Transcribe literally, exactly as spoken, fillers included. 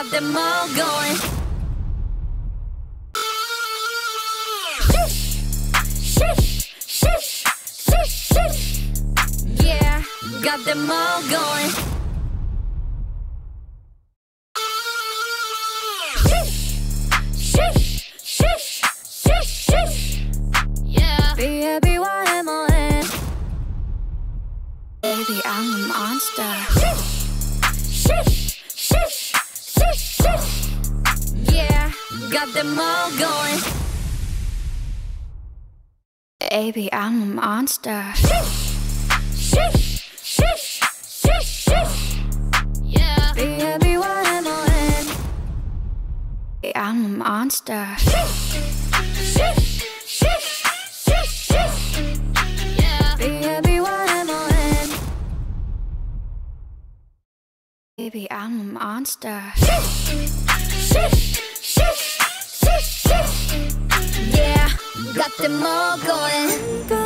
them all going. Sheesh, sheesh, sheesh, sheesh. Yeah, got them all going. Sheesh, sheesh, sheesh, sheesh. Yeah, B A B Y M O N. Baby, I'm a monster. Sheesh, sheesh, sheesh, sheesh. Yeah, got them all going. Baby, I'm a monster. Sheesh, sheesh, sheesh, sheesh. Yeah, B A B Y M O N. I'm a monster. Sheesh, sheesh, sheesh, sheesh. Yeah, B A B Y M O N. Baby, I'm a monster. Sheesh, sheesh, sheesh, sheesh. Yeah, got them all going.